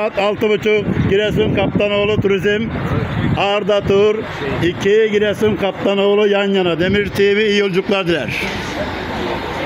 Saat 6.30 Giresun Kaptanoğlu Turizm, Arda Tur 2 Giresun Kaptanoğlu yan yana. Demir TV iyi yolculuklar diler.